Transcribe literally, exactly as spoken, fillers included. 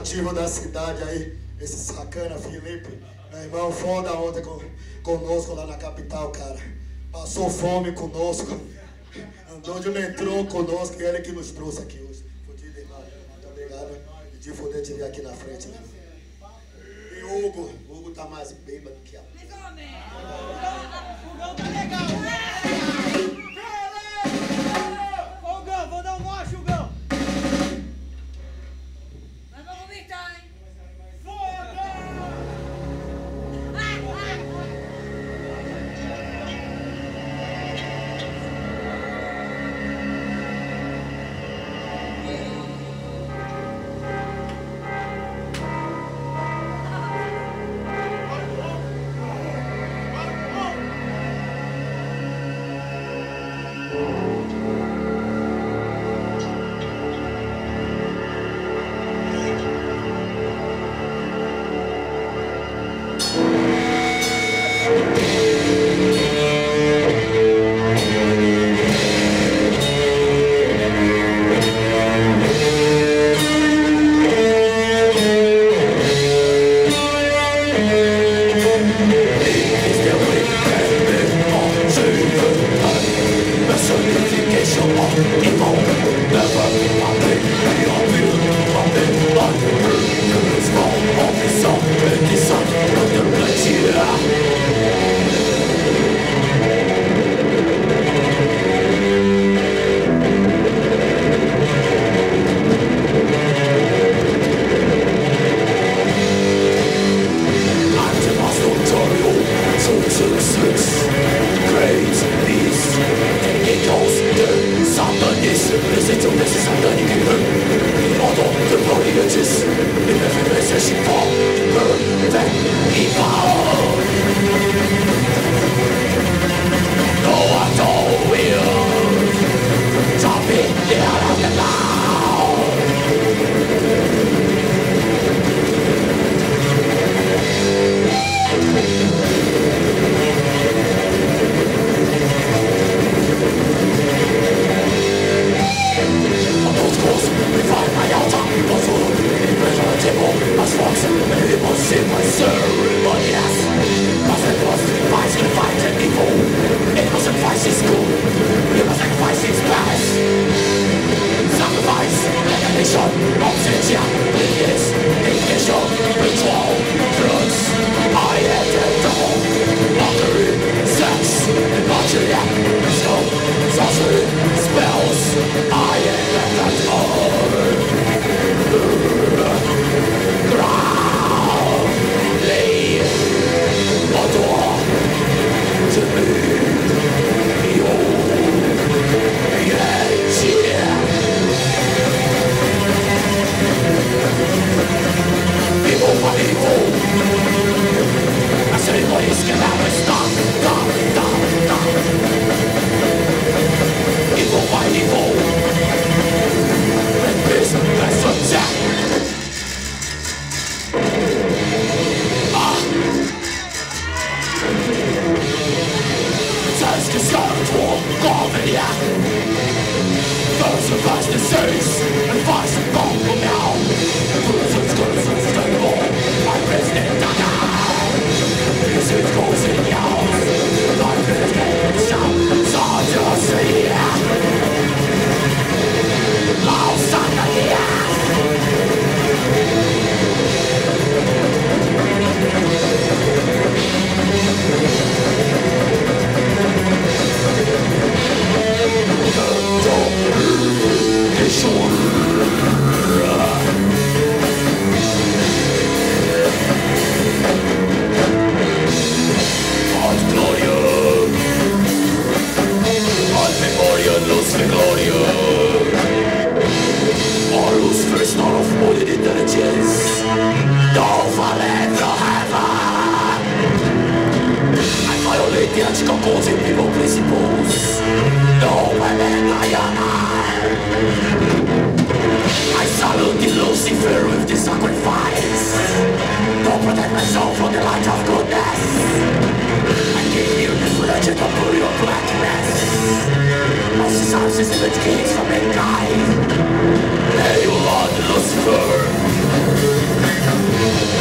nativo da cidade aí, esse sacana Felipe, meu irmão, foda ontem com, conosco lá na capital, cara. Passou fome conosco, andou de metrô conosco, e ele que nos trouxe aqui hoje. Fudido, irmão. Muito obrigado de poder te ver aqui na frente, né? E o Hugo, o Hugo tá mais bêbado que a... O Gão tá legal! Ô Gão, vou dar um mocho, Gão! Mas vamos vomitar, hein? Foda! Protect my soul from the light of goodness. I give you the to the brutal blackness. My source is in the gates from mankind. Hail on Lucifer.